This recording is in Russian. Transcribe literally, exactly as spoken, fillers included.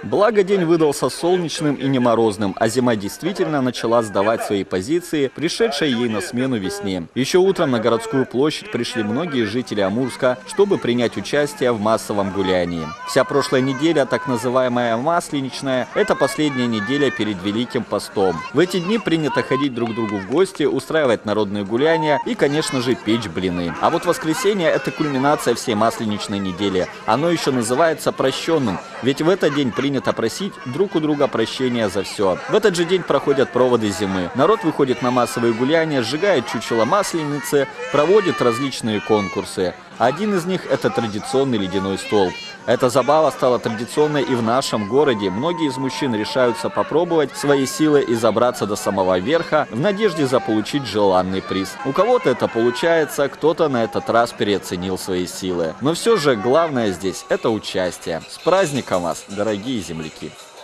Благо день выдался солнечным и не морозным, а зима действительно начала сдавать свои позиции, пришедшей ей на смену весне. Еще утром на городскую площадь пришли многие жители Амурска, чтобы принять участие в массовом гулянии. Вся прошлая неделя, так называемая масленичная, это последняя неделя перед Великим постом. В эти дни принято ходить друг к другу в гости, устраивать народные гуляния и, конечно же, печь блины. А вот воскресенье – это кульминация всей масленичной недели. Оно еще называется прощенным, ведь в этот день принято просить друг у друга прощения за все. В этот же день проходят проводы зимы. Народ выходит на массовые гуляния, сжигает чучело масленицы, проводит различные конкурсы. Один из них – это традиционный ледяной столб. Эта забава стала традиционной и в нашем городе. Многие из мужчин решаются попробовать свои силы и забраться до самого верха в надежде заполучить желанный приз. У кого-то это получается, кто-то на этот раз переоценил свои силы. Но все же главное здесь – это участие. С праздником вас, дорогие земляки!